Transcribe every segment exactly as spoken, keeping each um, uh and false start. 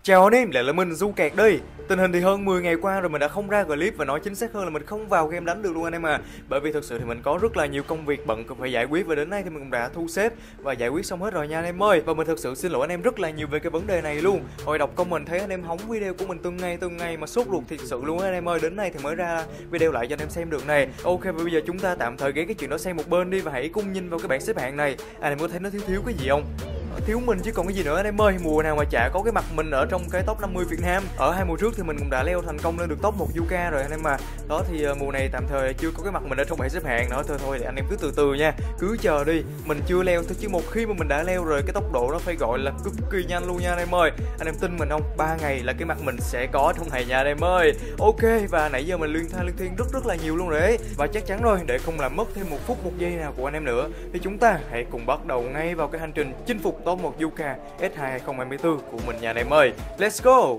Chào anh em, lại là mình Du Cạc đây. Tình hình thì hơn mười ngày qua rồi mình đã không ra clip và nói chính xác hơn là mình không vào game đánh được luôn anh em à. Bởi vì thực sự thì mình có rất là nhiều công việc bận cần phải giải quyết và đến nay thì mình cũng đã thu xếp và giải quyết xong hết rồi nha anh em ơi. Và mình thực sự xin lỗi anh em rất là nhiều về cái vấn đề này luôn. Hồi đọc comment thấy anh em hóng video của mình từng ngày từng ngày mà sốt ruột thiệt sự luôn anh em ơi. Đến nay thì mới ra video lại cho anh em xem được này. Ok, và bây giờ chúng ta tạm thời ghé cái chuyện đó sang một bên đi và hãy cùng nhìn vào cái bảng xếp hạng này. Anh em có thấy nó thiếu thiếu cái gì không? Thiếu mình chứ còn cái gì nữa anh em ơi. Mùa nào mà chả có cái mặt mình ở trong cái top năm mươi Việt Nam. Ở hai mùa trước thì mình cũng đã leo thành công lên được top một Yuka rồi anh em mà. Đó thì uh, mùa này tạm thời chưa có cái mặt mình ở trong bảng xếp hạng nữa. Thôi thôi thì anh em cứ từ từ nha, cứ chờ đi. Mình chưa leo thôi chứ một khi mà mình đã leo rồi cái tốc độ nó phải gọi là cực kỳ nhanh luôn nha anh em ơi. Anh em tin mình không? ba ngày là cái mặt mình sẽ có trong này nha anh em ơi. Ok, và nãy giờ mình liên tha liên thiên rất rất là nhiều luôn rồi đấy. Và chắc chắn rồi, để không làm mất thêm một phút một giây nào của anh em nữa thì chúng ta hãy cùng bắt đầu ngay vào cái hành trình chinh phục top một Yuka S hai hai không hai tư của mình nha anh em ơi. Let's go.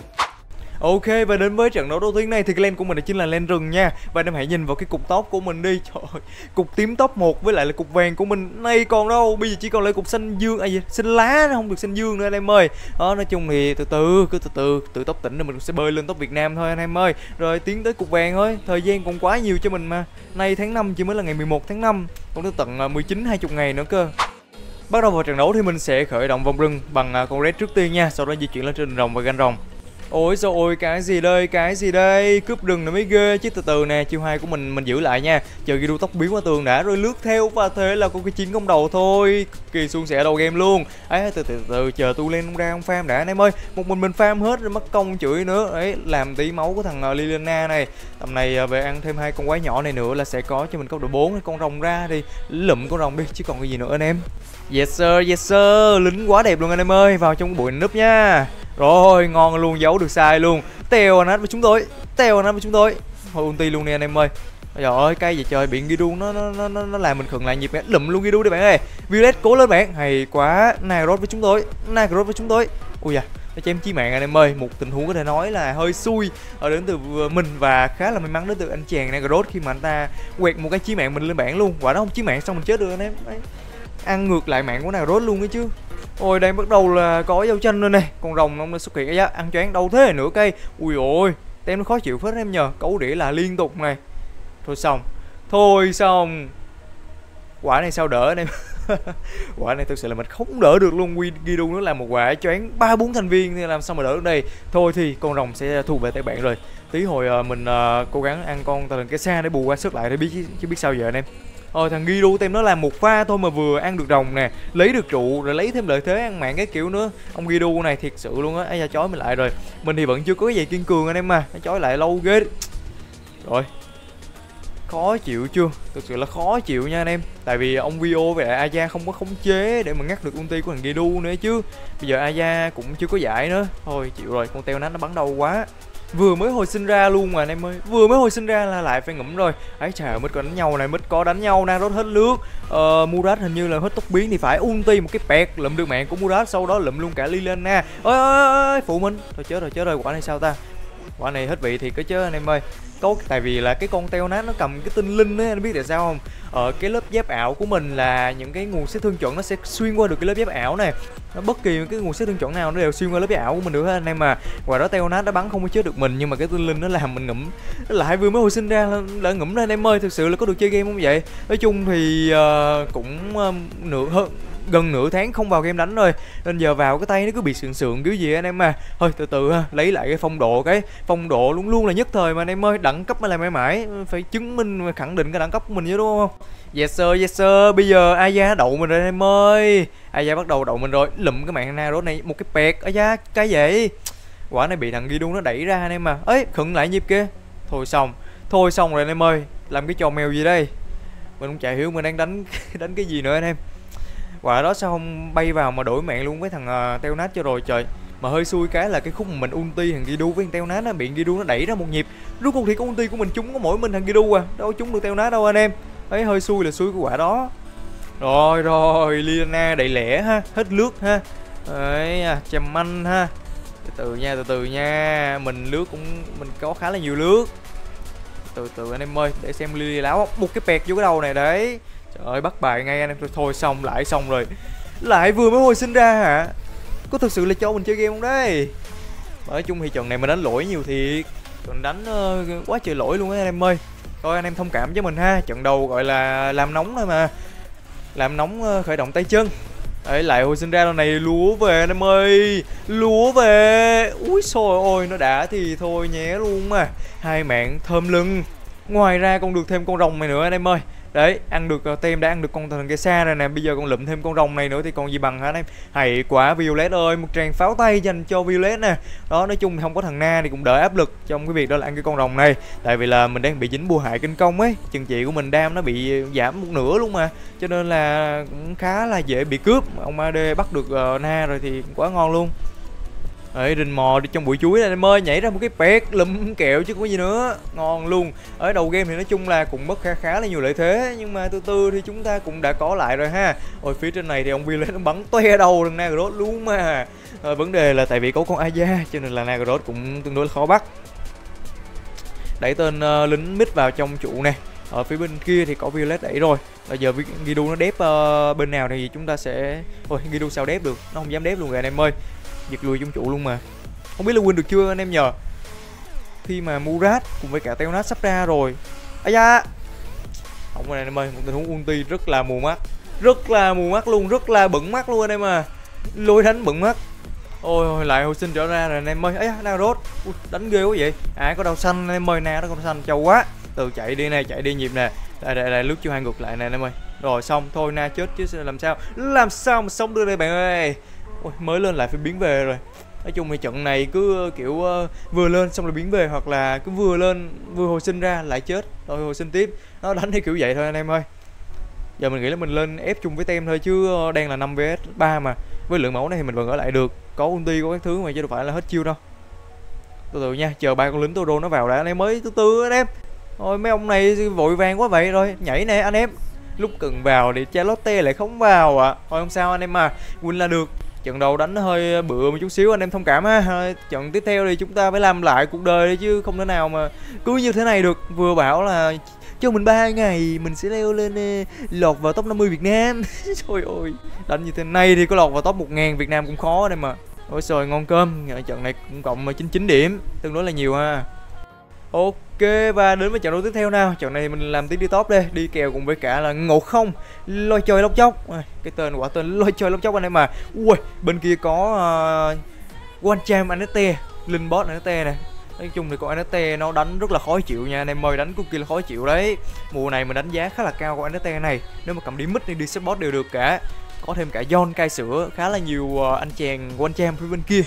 Ok, và đến với trận đấu đầu tiên này thì cái lane của mình chính là lane rừng nha. Và anh em hãy nhìn vào cái cục tóc của mình đi. Trời ơi, cục tím top một với lại là cục vàng của mình nay còn đâu. Bây giờ chỉ còn lại cục xanh dương, à gì, xanh lá, nó không được xanh dương nữa anh em ơi. Đó, nói chung thì từ từ, cứ từ từ, từ top tỉnh rồi mình sẽ bơi lên top Việt Nam thôi anh em ơi. Rồi tiến tới cục vàng thôi, thời gian còn quá nhiều cho mình mà. Nay tháng năm chỉ mới là ngày mười một tháng năm, còn tới tận mười chín hai mươi ngày nữa cơ. Bắt đầu vào trận đấu thì mình sẽ khởi động vòng rừng bằng con red trước tiên nha, sau đó di chuyển lên trên rồng và ganh rồng. Ôi sao ôi, cái gì đây, cái gì đây, cướp rừng nó mới ghê chứ. Từ từ nè, chiêu hai của mình mình giữ lại nha, chờ Guido tóc biến qua tường đã rồi lướt theo, và thế là con cái chiến công đầu thôi, kỳ suôn sẻ đầu game luôn. Ấy từ từ từ chờ tu lên không ra không farm đã anh em ơi, một mình mình farm hết rồi mất công chửi nữa ấy, làm tí máu của thằng uh, Liliana này. Tầm này uh, về ăn thêm hai con quái nhỏ này nữa là sẽ có cho mình cấp độ bốn. Con rồng ra thì lụm con rồng đi chứ còn cái gì nữa anh em. Yes sir, yes sir, lính quá đẹp luôn anh em ơi, vào trong bụi núp nha. Rồi, ngon luôn, giấu được sai luôn. Tèo nát với chúng tôi, tèo nát với chúng tôi. Thôi ulti luôn nè anh em ơi. Trời ơi, cây gì trời, bị Guido nó nó nó nó làm mình khựng lại nhịp mẹ. Lụm luôn Guido đi bạn ơi. Violet cố lên bạn, hay quá. Nagros với chúng tôi, Nagros với chúng tôi. Ui da, nó chém chí mạng anh em ơi. Một tình huống có thể nói là hơi xui ở đến từ mình và khá là may mắn đến từ anh chàng Nagros khi mà anh ta quẹt một cái chí mạng mình lên bảng luôn. Quả đó không chí mạng xong mình chết được anh em. Đấy. Ăn ngược lại mạng của Nagros luôn ấy chứ. Ôi đây bắt đầu là có dao chanh rồi này. Con rồng nó xuất hiện á, ăn choáng đâu thế nửa cây. Ui ôi, tem nó khó chịu phết em nhờ. Cấu đĩa là liên tục này. Thôi xong, thôi xong. Quả này sao đỡ anh em. Quả này thực sự là mình không đỡ được luôn. Guido nó làm một quả choáng ba bốn thành viên thì làm sao mà đỡ được đây. Thôi thì con rồng sẽ thu về tay bạn rồi. Tí hồi uh, mình uh, cố gắng ăn con tà thần cái xa để bù qua sức lại để biết chứ biết sao giờ anh em. Ờ thằng Guido tem nó làm một pha thôi mà vừa ăn được rồng nè, lấy được trụ rồi lấy thêm lợi thế ăn mạng cái kiểu nữa. Ông Guido này thiệt sự luôn á. Ai da chói mình lại rồi. Mình thì vẫn chưa có cái gì kiên cường anh em mà. Nó chói lại lâu ghê. Rồi. Khó chịu chưa? Thực sự là khó chịu nha anh em. Tại vì ông Vio với lại Aya không có khống chế để mà ngắt được ulti của thằng Guido nữa chứ. Bây giờ Aya cũng chưa có giải nữa. Thôi chịu rồi, con teo nát nó bắn đầu quá. Vừa mới hồi sinh ra luôn mà anh em ơi, vừa mới hồi sinh ra là lại phải ngủm rồi. Ấy trời, mít có đánh nhau này, mít có đánh nhau, Nagros hết lướt. Ờ, Murat hình như là hết tốc biến thì phải ulti một cái pẹt lụm được mạng của Murat, sau đó lụm luôn cả Liliana. Ơi ơi ơi, phụ mình. Thôi chết rồi, chết rồi, quả này sao ta? Quả này hết vị thì có chứ anh em ơi. Có tại vì là cái con teo nát nó cầm cái tinh linh ấy, anh biết tại sao không? Ở cái lớp giáp ảo của mình là những cái nguồn sát thương chuẩn nó sẽ xuyên qua được cái lớp giáp ảo này. Nó bất kỳ cái nguồn sát thương chuẩn nào nó đều xuyên qua lớp giáp ảo của mình được hết anh em mà. Ngoài đó teo nát nó bắn không có chết được mình, nhưng mà cái tinh linh nó làm mình ngủm. Nó lại vừa mới hồi sinh ra là ngủm ra anh em ơi. Thực sự là có được chơi game không vậy? Nói chung thì uh, cũng uh, nửa hơn gần nửa tháng không vào game đánh rồi, nên giờ vào cái tay nó cứ bị sượng sượng kiểu gì anh em mà. Thôi từ từ ha, lấy lại cái phong độ, cái phong độ luôn luôn là nhất thời mà anh em ơi. Đẳng cấp mới là mãi mãi, phải chứng minh khẳng định cái đẳng cấp của mình chứ đúng không? Yes sir, yes sir. Bây giờ Aya đậu mình rồi anh em ơi. Aya bắt đầu đậu mình rồi. Lụm cái mạng Nagros này một cái pẹt. Aya cái gì? Quả này bị thằng Guido nó đẩy ra anh em mà. Ấy khựng lại nhịp kia. Thôi xong, thôi xong rồi anh em ơi. Làm cái trò mèo gì đây? Mình không chả hiểu mình đang đánh đánh cái gì nữa anh em. Quả đó sao không bay vào mà đổi mạng luôn với thằng uh, teo nát cho rồi trời. Mà hơi xui cái là cái khúc mà mình ulti thằng Guido với thằng teo nát nó bị Guido nó đẩy ra một nhịp. Rốt cuộc thì cái ulti của mình trúng có mỗi mình thằng Guido à, đâu trúng được teo nát đâu anh em. Ấy hơi xui là xui cái quả đó. Rồi rồi, Liliana đẩy lẻ ha, hết lướt ha. Đấy, chầm anh ha. Từ từ nha, từ từ nha. Mình lướt cũng mình có khá là nhiều lướt. Từ từ anh em ơi, để xem Lily láo một cái pẹt vô cái đầu này đấy. Trời ơi, bắt bài ngay anh em. Thôi xong, lại xong rồi. Lại vừa mới hồi sinh ra hả? Có thực sự là cho mình chơi game không đấy? Nói chung thì trận này mình đánh lỗi nhiều thiệt, mình đánh uh, quá trời lỗi luôn á anh em ơi. Thôi anh em thông cảm với mình ha, trận đầu gọi là làm nóng thôi mà, làm nóng uh, khởi động tay chân. Đấy, lại hồi sinh ra lần này lúa về anh em ơi, lúa về. Úi xôi ôi, nó đã thì thôi nhé luôn mà. Hai mạng thơm lưng. Ngoài ra còn được thêm con rồng này nữa anh em ơi. Đấy, ăn được uh, tem đã ăn được con thần cây xa rồi nè, bây giờ còn lụm thêm con rồng này nữa thì còn gì bằng hả anh em. Hay quá Violet ơi, một tràng pháo tay dành cho Violet nè. Đó, nói chung không có thằng Na thì cũng đỡ áp lực trong cái việc đó là ăn cái con rồng này. Tại vì là mình đang bị dính bùa hại kinh công ấy, chừng trị của mình đam nó bị giảm một nửa luôn mà. Cho nên là cũng khá là dễ bị cướp. Ông a đê bắt được uh, Na rồi thì quá ngon luôn. Đấy, rình mò đi trong bụi chuối này em ơi, nhảy ra một cái pẹt lụm kẹo chứ có gì nữa, ngon luôn. Ở đầu game thì nói chung là cũng mất khá khá là nhiều lợi thế, nhưng mà từ từ thì chúng ta cũng đã có lại rồi ha. Ôi phía trên này thì ông Violet nó bắn toe đầu thằng Nagaroth luôn mà. À, vấn đề là tại vì có con Aya cho nên là Nagaroth cũng tương đối khó bắt. Đẩy tên uh, lính mid vào trong trụ nè. Ở phía bên kia thì có Violet đẩy rồi. Bây giờ Gidu nó đép uh, bên nào thì chúng ta sẽ... Ôi Gidu sao đép được, nó không dám đép luôn rồi anh em ơi. Giật lùi trong trụ luôn mà. Không biết là win được chưa anh em nhờ. Khi mà Murat cùng với cả Teonat sắp ra rồi. Ây da. Không rồi anh em ơi, một tình huống ulti rất là mù mắt. Rất là mù mắt luôn, rất là bẩn mắt luôn anh em à. Lôi đánh bẩn mắt. Ôi lại hồi sinh trở ra rồi anh em ơi. Ấy da, Nagaroth. Đánh ghê quá vậy. À có đầu xanh anh em ơi, Na đó con xanh trâu quá. Từ chạy đi nè, chạy đi nhịp nè. Đây đây đây, lướt chiêu hai ngược lại nè anh em ơi. Rồi xong, thôi Na chết chứ làm sao. Làm sao mà sống được đây bạn ơi. Ôi, mới lên lại phải biến về rồi. Nói chung thì trận này cứ kiểu uh, vừa lên xong rồi biến về, hoặc là cứ vừa lên vừa hồi sinh ra lại chết rồi hồi sinh tiếp. Nó đánh theo kiểu vậy thôi anh em ơi. Giờ mình nghĩ là mình lên ép chung với tem thôi, chứ đang là năm vs ba mà. Với lượng máu này thì mình vẫn ở lại được. Có ulti có các thứ mà chứ đâu phải là hết chiêu đâu. Từ từ nha, chờ ba con lính Toro nó vào đã anh em mới từ từ anh em. Thôi mấy ông này vội vàng quá vậy rồi. Nhảy nè anh em. Lúc cần vào thì Charlotte lại không vào ạ. À. Thôi không sao anh em mà, win là được. Trận đầu đánh nó hơi bựa một chút xíu anh em thông cảm ha. Trận tiếp theo thì chúng ta phải làm lại cuộc đời đi, chứ không thể nào mà cứ như thế này được. Vừa bảo là cho mình ba ngày mình sẽ leo lên lọt vào top năm mươi Việt Nam. Trời ơi, đánh như thế này thì có lọt vào top một ngàn Việt Nam cũng khó đây mà. Ôi trời ngon cơm. Trận này cũng cộng chín mươi chín điểm, tương đối là nhiều ha. Ok, và đến với trận đấu tiếp theo nào. Trận này mình làm tiếng đi top đây, đi kèo cùng với cả là Ngộ Không lôi trời lóc chóc. Cái tên quả tên lôi trời lóc chóc anh em mà. Ui, bên kia có uh, One Charm en ét tê, Linh Boss en ét tê nè. Nói chung thì con en ét tê nó đánh rất là khó chịu nha anh em ơi, đánh cực kỳ là khó chịu đấy. Mùa này mình đánh giá khá là cao con en ét tê này. Nếu mà cầm đi mid thì đi support đều được cả. Có thêm cả John cai sữa, khá là nhiều uh, anh chàng One Charm phía bên kia.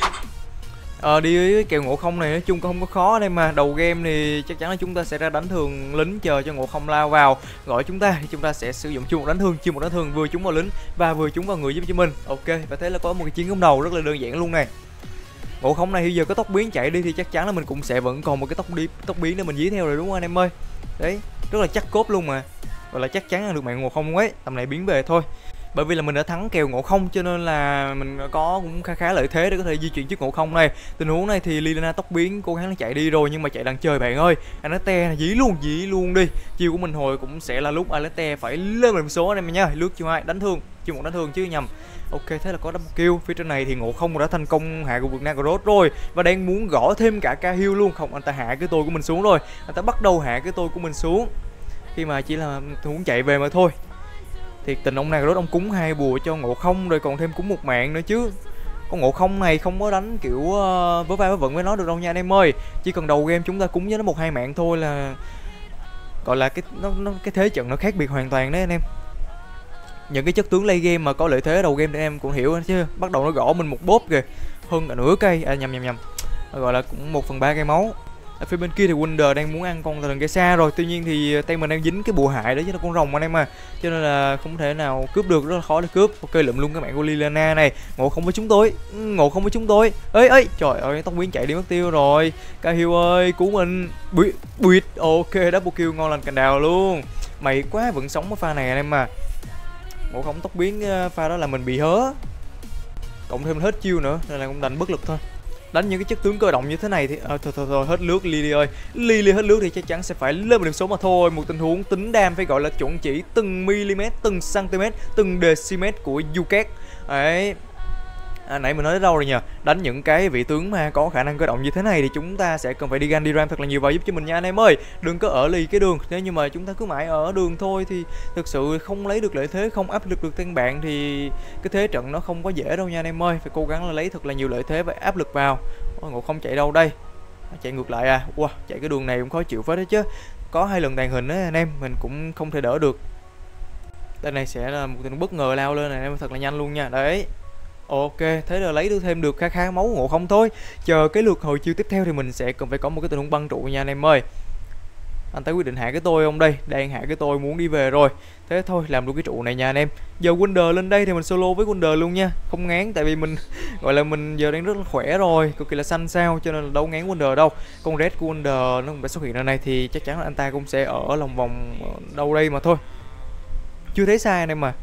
Ờ, đi với kèo Ngộ Không này nói chung cũng không có khó đây mà. Đầu game thì chắc chắn là chúng ta sẽ ra đánh thường lính, chờ cho Ngộ Không lao vào gọi chúng ta thì chúng ta sẽ sử dụng chiêu một đánh thương, chiêu một đánh thương vừa trúng vào lính và vừa trúng vào người giúp cho mình. Ok, và thế là có một cái chiến công đầu rất là đơn giản luôn này. Ngộ Không này bây giờ có tốc biến chạy đi thì chắc chắn là mình cũng sẽ vẫn còn một cái tốc đi tốc biến để mình dí theo rồi đúng không anh em ơi. Đấy, rất là chắc cốt luôn mà. Gọi là chắc chắn là được mạng Ngộ Không luôn ấy. Tầm này biến về thôi. Bởi vì là mình đã thắng kèo Ngộ Không cho nên là mình có cũng khá khá lợi thế để có thể di chuyển trước Ngộ Không này. Tình huống này thì Liliana tốc biến cố gắng chạy đi rồi nhưng mà chạy đằng trời bạn ơi. Alete dí luôn, dí luôn đi. Chiêu của mình hồi cũng sẽ là lúc Alete phải lên điểm số anh em nha. Lướt chiêu hai đánh thương, chiêu một đánh thương chứ nhầm. Ok, thế là có double kill. Phía trên này thì Ngộ Không đã thành công hạ gục được Nagaroth rồi và đang muốn gõ thêm cả Cahill luôn. Không, anh ta hạ cái tôi của mình xuống rồi. Anh ta bắt đầu hạ cái tôi của mình xuống khi mà chỉ là muốn chạy về mà thôi. Thiệt tình ông Nagaroth ông cúng hai bùa cho Ngộ Không rồi còn thêm cúng một mạng nữa chứ. Con Ngộ Không này không có đánh kiểu uh, với vai với vận với nó được đâu nha anh em ơi. Chỉ cần đầu game chúng ta cúng với nó một hai mạng thôi là gọi là cái nó, nó cái thế trận nó khác biệt hoàn toàn đấy anh em. Những cái chất tướng late game mà có lợi thế đầu game thì em cũng hiểu chứ. Bắt đầu nó gõ mình một bóp kìa, hơn cả nửa cây, à nhầm nhầm nhầm, gọi là cũng một phần ba cây máu. Ở phía bên kia thì Wonder đang muốn ăn con thần cây xa rồi, tuy nhiên thì tay mình đang dính cái bùa hại đó chứ nó con rồng anh em à, cho nên là không thể nào cướp được, rất là khó để cướp. Ok, lượm luôn cái mạng của Liliana này. Ngộ Không với chúng tôi, Ngộ Không với chúng tôi. Ấy ơi, trời ơi, tóc biến chạy đi mất tiêu rồi. Cahill ơi, cứu mình. Buýt, buýt. Ok, double kill ngon lành cành đào luôn. Mày quá, vẫn sống ở pha này anh em à. Ngộ Không tóc biến pha đó là mình bị hớ, cộng thêm hết chiêu nữa nên là cũng đành bất lực thôi. Đánh những cái chất tướng cơ động như thế này thì à, thôi, thôi thôi hết nước Lily ơi. Lily hết nước thì chắc chắn sẽ phải lên một điểm số mà thôi. Một tình huống tính đam phải gọi là chuẩn chỉ từng mm, từng cm, từng decimet của Yuket. Đấy. À, nãy mình nói đến đâu rồi nhờ? Đánh những cái vị tướng mà có khả năng cơ động như thế này thì chúng ta sẽ cần phải đi gan đi ram thật là nhiều vào giúp cho mình nha anh em ơi. Đừng có ở lì cái đường. Nếu như mà chúng ta cứ mãi ở đường thôi thì thực sự không lấy được lợi thế, không áp lực được tên bạn thì cái thế trận nó không có dễ đâu nha anh em ơi. Phải cố gắng là lấy thật là nhiều lợi thế và áp lực vào. Ôi, Ngộ Không chạy đâu đây? Chạy ngược lại à? Wow, chạy cái đường này cũng khó chịu phết đấy chứ. Có hai lần tàng hình á anh em, mình cũng không thể đỡ được. Đây này sẽ là một tình bất ngờ lao lên này em, thật là nhanh luôn nha. Đấy. Ok, thế là lấy được thêm được khá khá máu Ngộ Không thôi. Chờ cái lượt hồi chiêu tiếp theo thì mình sẽ cần phải có một cái tình huống băng trụ nha anh em ơi. Anh ta quyết định hạ cái tôi không đây? Đang hạ cái tôi muốn đi về rồi. Thế thôi làm luôn cái trụ này nha anh em. Giờ Wonder lên đây thì mình solo với Wonder luôn nha. Không ngán tại vì mình gọi là mình giờ đang rất là khỏe rồi, cực kỳ là xanh sao cho nên là đâu ngán Wonder đâu. Con red của Wonder nó cũng đã xuất hiện ở đây thì chắc chắn là anh ta cũng sẽ ở lòng vòng đâu đây mà thôi. Chưa thấy sai anh em mà.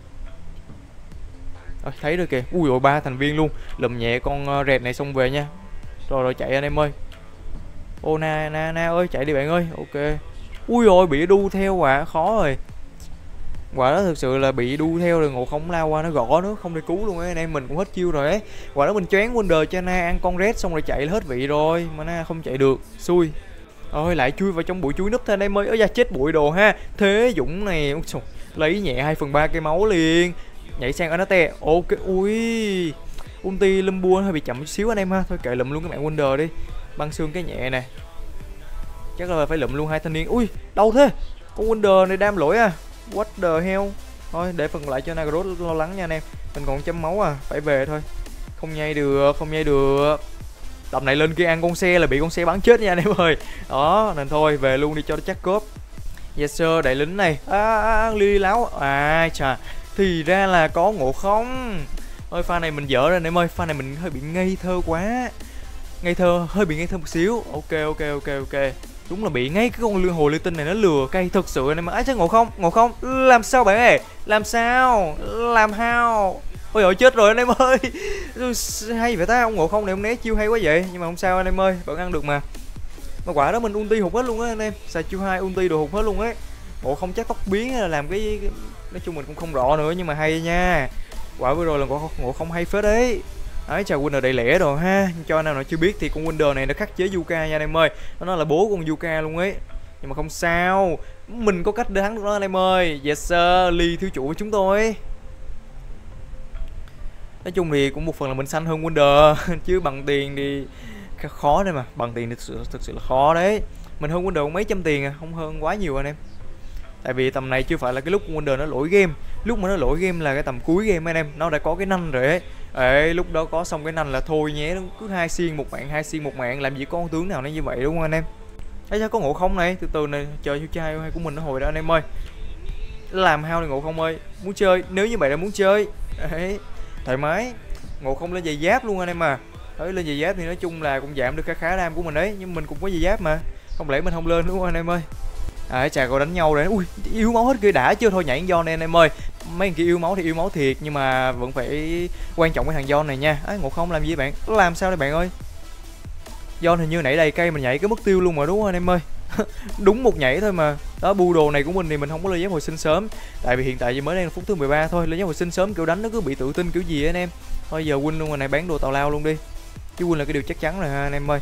À, thấy rồi kìa. Ui rồi ba thành viên luôn. Lùm nhẹ con red này xong về nha. Rồi rồi chạy anh em ơi. Ô na na na ơi chạy đi bạn ơi. Ok. Ui rồi bị đu theo à, khó rồi. Quả đó thực sự là bị đu theo rồi Ngộ Không lao qua nó gõ nữa, không thể cứu luôn ấy anh em, mình cũng hết chiêu rồi ấy. Quả đó mình choáng Wonder cho Na ăn con red xong rồi chạy hết vị rồi mà Na không chạy được, xui. Ôi lại chui vào trong bụi chuối núp thôi anh em ơi. Ơi da chết bụi đồ ha. Thế Dũng này lấy nhẹ hai phần ba cây máu liền. Nhảy sang Anate. Ok. Ui. Ulti Lumbua hơi bị chậm chút xíu anh em ha. Thôi kệ lụm luôn cái mạng Wonder đi. Băng xương cái nhẹ nè. Chắc là phải lụm luôn hai thanh niên. Ui, đâu thế? Con Wonder này đam lỗi à. What the hell. Thôi để phần lại cho Nagaroth lo lắng nha anh em. Mình còn chấm máu à, phải về thôi. Không nhây được, không nhây được. Tầm này lên kia ăn con xe là bị con xe bắn chết nha anh em ơi. Đó, nên thôi về luôn đi cho nó chắc cốp. Yes sir, đại lính này. À, à, à ly láo. À chà, thì ra là có Ngộ Không. Ôi pha này mình dở rồi anh em ơi, pha này mình hơi bị ngây thơ quá. Ngây thơ, hơi bị ngây thơ một xíu. Ok ok ok ok. Đúng là bị ngay cái con lừa hồ ly tinh này nó lừa cay thật sự anh em. Ấy chứ Ngộ Không, Ngộ Không, làm sao bạn ơi? Làm sao? Làm how? Ôi trời chết rồi anh em ơi. Hay vậy ta, ông Ngộ Không này ông né chiêu hay quá vậy. Nhưng mà không sao anh em ơi, vẫn ăn được mà. Mà quả đó mình ulti hụt hết luôn á anh em. Xài chiêu hai ulti đồ hụt hết luôn ấy. Ngộ Không chắc tóc biến hay là làm cái, nói chung mình cũng không rõ nữa nhưng mà hay nha. Quả vừa rồi là Ngộ Không hay phết đấy. Đấy, chào Wonder đầy lẻ rồi ha. Cho anh em nào chưa biết thì con Wonder này nó khắc chế Yuka nha anh em ơi. Nó là bố con Yuka luôn ấy. Nhưng mà không sao, mình có cách để thắng được nó anh em ơi. Yes sir, Lee thiếu chủ của chúng tôi. Nói chung thì cũng một phần là mình xanh hơn Wonder. Chứ bằng tiền thì khó đấy mà. Bằng tiền thì thực sự, thực sự là khó đấy. Mình hơn Wonder mấy trăm tiền à, không hơn quá nhiều anh em. Tại vì tầm này chưa phải là cái lúc Wonder nó lỗi game. Lúc mà nó lỗi game là cái tầm cuối game anh em. Nó đã có cái nanh rồi ấy. Ê, lúc đó có xong cái nanh là thôi nhé. Cứ hai xiên một mạng, hai xiên một mạng. Làm gì có con tướng nào nó như vậy đúng không anh em? Đấy sao có Ngộ Không này. Từ từ này, chờ chiêu trai hay của mình nó hồi đó anh em ơi. Làm hao này Ngộ Không ơi. Muốn chơi, nếu như vậy là muốn chơi. Đấy, thoải mái. Ngộ Không lên giày giáp luôn anh em à. Đấy, lên giày giáp thì nói chung là cũng giảm được khá khá đam của mình đấy. Nhưng mình cũng có giày giáp mà. Không lẽ mình không lên đúng không anh em ơi? À, chà còn đánh nhau rồi. Ui, yếu máu hết kia đã chưa, thôi nhảy Gion anh em ơi. Mấy thằng kia yếu máu thì yếu máu thiệt nhưng mà vẫn phải quan trọng cái thằng Gion này nha. Ấy Ngộ Không làm gì bạn? Nó làm sao đây bạn ơi? Gion hình như nãy đây cây mình nhảy cái mất tiêu luôn mà đúng không anh em ơi? Đúng một nhảy thôi mà. Đó, bu đồ này của mình thì mình không có lên giáp hồi sinh sớm. Tại vì hiện tại chỉ mới đang phút thứ mười ba thôi, lên giáp hồi sinh sớm kiểu đánh nó cứ bị tự tin kiểu gì anh em. Thôi giờ win luôn rồi này, bán đồ tào lao luôn đi. Chứ win là cái điều chắc chắn rồi ha anh em ơi.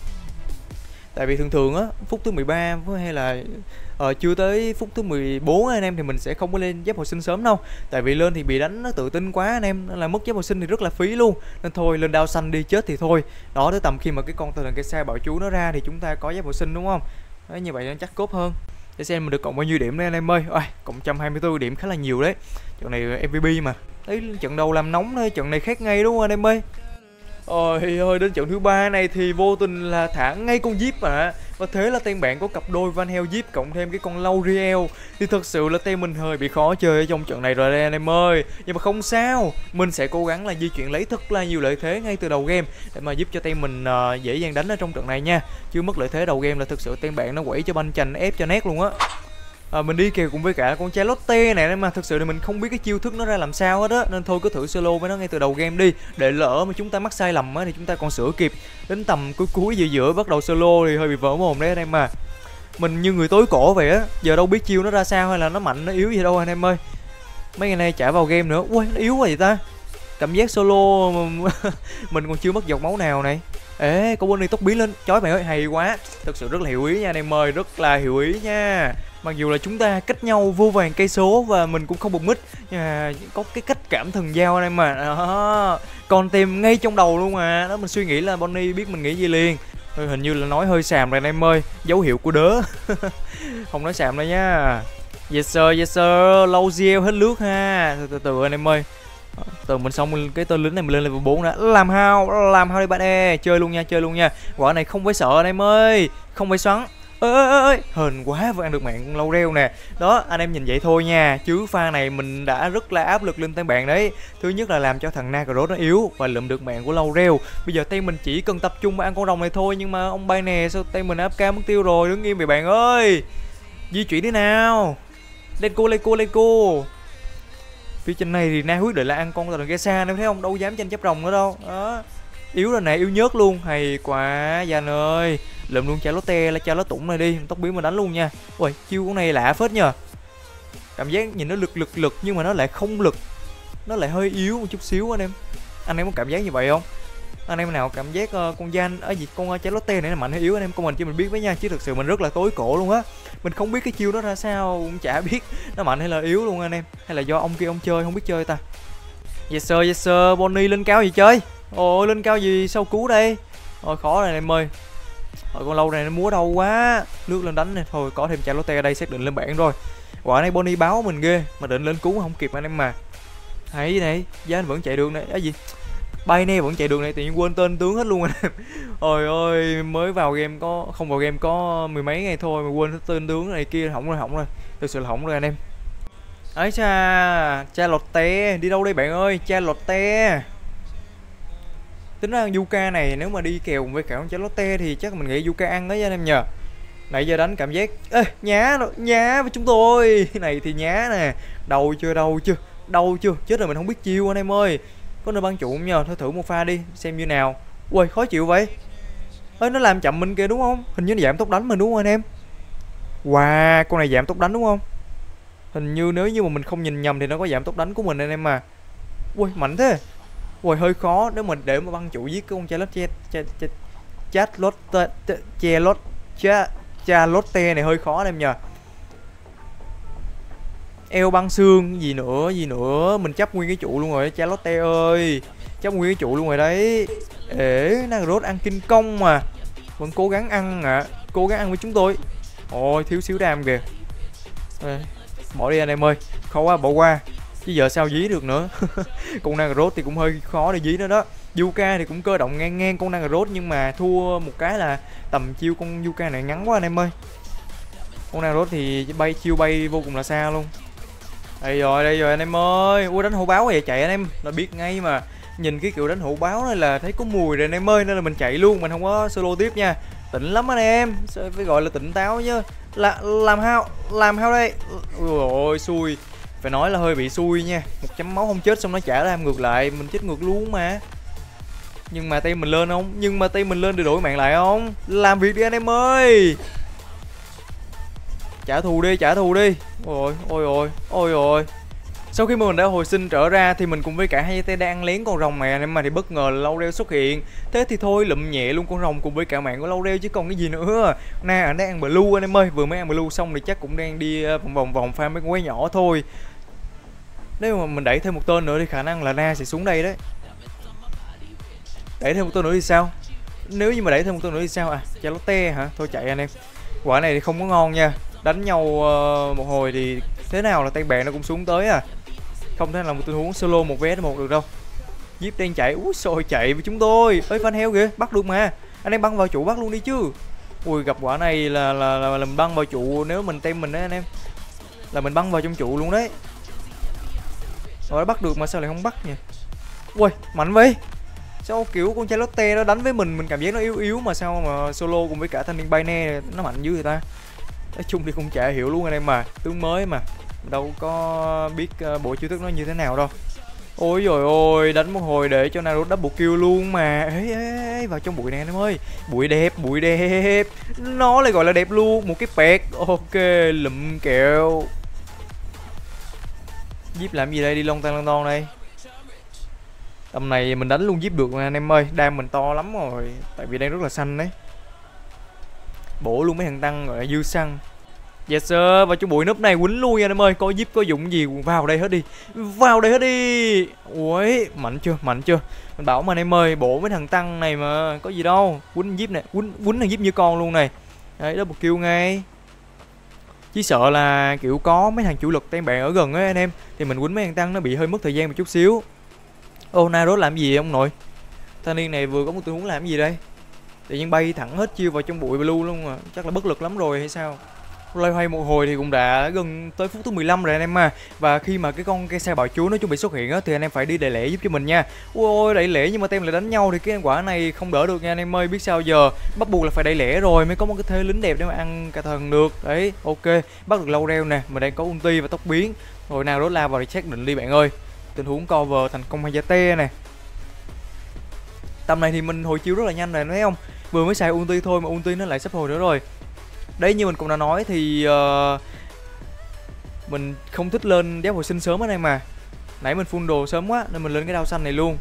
Tại vì thường thường á, phút thứ mười ba hay là ờ, chưa tới phút thứ mười bốn anh em thì mình sẽ không có lên giáp hồi sinh sớm đâu. Tại vì lên thì bị đánh nó tự tin quá anh em, nên là mất giáp hồi sinh thì rất là phí luôn. Nên thôi lên đao xanh đi, chết thì thôi. Đó, tới tầm khi mà cái con thần cây xa bảo chú nó ra thì chúng ta có giáp hồi sinh đúng không? Đấy, như vậy nó chắc cốt hơn. Để xem mình được cộng bao nhiêu điểm đây anh em ơi. Ôi, cộng một trăm hai mươi tư điểm khá là nhiều đấy. Trận này em vê pê mà. Đấy, trận đầu làm nóng thôi, trận này khác ngay đúng không anh em ơi? Ôi ơi, đến trận thứ ba này thì vô tình là thả ngay con Jeep mà. Và thế là team bạn có cặp đôi Van Hell Jeep cộng thêm cái con Lauriel. Thì thật sự là team mình hơi bị khó chơi ở trong trận này rồi đây anh em ơi. Nhưng mà không sao, mình sẽ cố gắng là di chuyển lấy thật là nhiều lợi thế ngay từ đầu game để mà giúp cho team mình uh, dễ dàng đánh ở trong trận này nha. Chứ mất lợi thế đầu game là thực sự team bạn nó quẩy cho banh chành ép cho nét luôn á. À, mình đi kèo cùng với cả con trai Lotte này mà thực sự là mình không biết cái chiêu thức nó ra làm sao hết á, nên thôi cứ thử solo với nó ngay từ đầu game đi, để lỡ mà chúng ta mắc sai lầm á thì chúng ta còn sửa kịp. Đến tầm cuối cuối giữa giữa bắt đầu solo thì hơi bị vỡ mồm đấy anh em mà. Mình như người tối cổ vậy á, giờ đâu biết chiêu nó ra sao hay là nó mạnh nó yếu gì đâu anh em ơi. Mấy ngày nay trả vào game nữa. Ui nó yếu quá vậy ta. Cảm giác solo mình còn chưa mất giọt máu nào này. Ê, có Bonnie tốc biến lên. Trời mày ơi, hay quá. Thực sự rất là hiểu ý nha anh em ơi, rất là hiểu ý nha. Mặc dù là chúng ta cách nhau vô vàn cây số và mình cũng không bật mít, nhưng mà có cái cách cảm thần giao anh em mà. Đó. Còn tìm ngay trong đầu luôn mà. Đó, mình suy nghĩ là Bonnie biết mình nghĩ gì liền. Hình như là nói hơi xàm rồi anh em ơi. Dấu hiệu của đớ. Không nói xàm đâu nha. Yes sir, yes sir. Lâu gieo hết nước ha. Từ từ, từ anh em ơi. Từ mình xong cái tên lính này mình lên level bốn đã. Làm hao, làm hao đi bạn ơi. Chơi luôn nha, chơi luôn nha. Quả này không phải sợ anh em ơi. Không phải xoắn. Ơi ơi ơi, hên quá vừa ăn được mạng lâu reo nè. Đó, anh em nhìn vậy thôi nha. Chứ pha này mình đã rất là áp lực lên tay bạn đấy. Thứ nhất là làm cho thằng Nagaroth nó yếu và lượm được mạng của lâu reo. Bây giờ tay mình chỉ cần tập trung mà ăn con rồng này thôi. Nhưng mà ông bay nè, sao tay mình áp ca mất tiêu rồi. Đứng im vậy bạn ơi. Di chuyển đi nào. Lên cô, lên cô, lên cô. Phía trên này thì Na quyết định là ăn con tàu xa em thấy không, đâu dám tranh chấp rồng nữa đâu. Đó, yếu rồi nè, yếu nhớt luôn, hay quá Gian ơi. Lượm luôn Charlotte là cho nó tủng này đi, tóc biến mà đánh luôn nha. Ui, chiêu con này lạ phết nhờ. Cảm giác nhìn nó lực lực lực nhưng mà nó lại không lực, nó lại hơi yếu một chút xíu anh em. Anh em có cảm giác như vậy không? Anh em nào cảm giác uh, con Gian ở gì con uh, Charlotte này nó mạnh hay yếu anh em comment cho mình biết với nha, chứ thực sự mình rất là tối cổ luôn á. Mình không biết cái chiêu đó ra sao, cũng chả biết nó mạnh hay là yếu luôn anh em, hay là do ông kia ông chơi không biết chơi ta. Yes sir, yes sir. Bonnie lên cao gì chơi? Ồ, lên cao gì sao cứu đây? Ôi khó này em ơi. Ôi, con lâu này nó múa đâu quá. Lướt lên đánh này thôi, có thêm Charlotte ở đây xác định lên bảng rồi. Quả này Bonnie báo mình ghê mà định lên cứu không kịp anh em mà. Hay này, Gian vẫn chạy được này. Cái gì? Bay ne vẫn chạy đường này, tự nhiên quên tên tướng hết luôn anh em. Ôi ơi, mới vào game có không vào game có mười mấy ngày thôi mà quên tên tướng này kia, hỏng rồi, hỏng rồi. Thực sự là hỏng rồi anh em. Ấy cha, Charlotte đi đâu đây bạn ơi? Charlotte. Tính ra Yuka này nếu mà đi kèo với cả con Charlotte thì chắc mình nghĩ Yuka ăn đó anh em nhờ. Nãy giờ đánh cảm giác ê, nhá nhá với chúng tôi. Cái này thì nhá nè. Đầu chưa, đầu chưa, đầu chưa. Chết rồi, mình không biết chiêu anh em ơi. Có nơi băng trụ không nhờ? Thôi thử một pha đi xem như nào. Ui khó chịu vậy. Ơi nó làm chậm mình kìa đúng không? Hình như nó giảm tốc đánh mình đúng không anh em? Wow, con này giảm tốc đánh đúng không? Hình như nếu như mà mình không nhìn nhầm thì nó có giảm tốc đánh của mình anh em mà. Ui mạnh thế. Ui hơi khó nếu mình để mà băng trụ giết con Charlotte Charlotte Charlotte Charlotte này hơi khó anh em nhờ. Eo băng xương gì nữa gì nữa, mình chấp nguyên cái trụ luôn rồi Charlotte ơi, chấp nguyên cái trụ luôn rồi đấy. Ể Nagaroth ăn kinh công mà vẫn cố gắng ăn ạ, à. Cố gắng ăn với chúng tôi. Ôi thiếu xíu đam kìa. Ê, bỏ đi anh em ơi, khó quá bỏ qua chứ giờ sao dí được nữa. Con Nagaroth thì cũng hơi khó để dí nữa đó. Yuka thì cũng cơ động ngang ngang con Nagaroth nhưng mà thua một cái là tầm chiêu con Yuka này ngắn quá anh em ơi. Con Nagaroth thì bay chiêu bay vô cùng là xa luôn. Đây rồi, đây rồi anh em ơi. Ui đánh hổ báo vậy chạy anh em, là biết ngay mà. Nhìn cái kiểu đánh hổ báo này là thấy có mùi rồi anh em ơi, nên là mình chạy luôn, mình không có solo tiếp nha. Tỉnh lắm anh em, phải gọi là tỉnh táo chứ. Là làm hao, làm hao đây. Ui ôi xui. Phải nói là hơi bị xui nha. Một chấm máu không chết xong nó trả ra ngược lại, mình chết ngược luôn mà. Nhưng mà tay mình lên không? Nhưng mà tay mình lên để đổi mạng lại không? Làm việc đi anh em ơi. Trả thù đi, trả thù đi. Ôi ôi ôi, ôi ôi. Sau khi mà mình đã hồi sinh trở ra thì mình cùng với cả hai tay đang lén con rồng này anh em mà, thì bất ngờ là lâu reo xuất hiện. Thế thì thôi lụm nhẹ luôn con rồng cùng với cả mạng của lâu reo chứ còn cái gì nữa. Na anh đang ăn blue anh em ơi, vừa mới ăn blue xong thì chắc cũng đang đi vòng vòng vòng farm mấy con quái nhỏ thôi. Nếu mà mình đẩy thêm một tên nữa thì khả năng là Na sẽ xuống đây đấy. Đẩy thêm một tên nữa thì sao? Nếu như mà đẩy thêm một tên nữa thì sao à? Charlotte hả? Thôi chạy anh em. Quả này thì không có ngon nha. Đánh nhau uh, một hồi thì thế nào là tay bạn nó cũng xuống tới à. Không thể nào một tình huống solo một vé một được đâu. Jeep đang chạy, úi xôi chạy với chúng tôi. Ơi fan heo kìa, bắt được mà. Anh em băng vào trụ bắt luôn đi chứ. Ui gặp quả này là là, là, là mình băng vào trụ, nếu mình tem mình đấy anh em. Là mình băng vào trong trụ luôn đấy. Rồi bắt được mà sao lại không bắt nhỉ? Ui, mạnh vậy. Sao kiểu con Charlotte nó đánh với mình mình cảm giác nó yếu yếu mà sao mà solo cùng với cả thanh niên bay ne nó mạnh dữ người ta. Nói chung thì cũng chả hiểu luôn anh em mà, tướng mới mà đâu có biết uh, bộ chiêu thức nó như thế nào đâu. Ôi rồi ôi, đánh một hồi để cho Naruto double kill luôn mà. Ê, ê, ê vào trong bụi này anh em ơi. Bụi đẹp, bụi đẹp. Nó lại gọi là đẹp luôn, một cái pẹt. Ok, lụm kẹo. Jeep làm gì đây, đi long tan long ton đây. Tầm này mình đánh luôn Jeep được mà anh em ơi, đam mình to lắm rồi, tại vì đang rất là xanh đấy. Bổ luôn mấy thằng tăng gọi là dư xăng. Yes sir, và trong bụi núp này quýnh luôn nha anh em ơi, có Jeep có dụng gì vào đây hết đi. Vào đây hết đi. Ui, mạnh chưa, mạnh chưa. Mình bảo mà anh em ơi, bổ mấy thằng tăng này mà có gì đâu. Quýnh Jeep này, quýnh quýnh thằng Jeep như con luôn này. Đấy, đó một kêu ngay. Chỉ sợ là kiểu có mấy thằng chủ lực tem bạn ở gần ấy anh em, thì mình quýnh mấy thằng tăng nó bị hơi mất thời gian một chút xíu. Ô Naros làm gì ông nội? Thanh niên này vừa có một tình huống làm gì đây? Tự nhiên bay thẳng hết chiêu vào trong bụi blue luôn à, chắc là bất lực lắm rồi hay sao? Loay hoay một hồi thì cũng đã gần tới phút thứ mười lăm rồi anh em à. Và khi mà cái con cây xe bào chúa nó chuẩn bị xuất hiện á, thì anh em phải đi đẩy lẻ giúp cho mình nha. Ôi đẩy lẻ nhưng mà tem lại đánh nhau thì cái quả này không đỡ được nha anh em ơi. Biết sao giờ, bắt buộc là phải đẩy lẻ rồi mới có một cái thế lính đẹp để mà ăn cả thần được. Đấy, ok, bắt được lâu reo nè, mình đang có ulti và tốc biến. Rồi nào đó la vào để xác định đi bạn ơi. Tình huống cover thành công Hayate nè. Tầm này thì mình hồi chiếu rất là nhanh rồi thấy không? Vừa mới xài ulti thôi mà ulti nó lại sắp hồi nữa rồi. Đấy, như mình cũng đã nói thì uh, mình không thích lên đéo hồi sinh sớm ở đây mà. Nãy mình full đồ sớm quá nên mình lên cái đao xanh này luôn.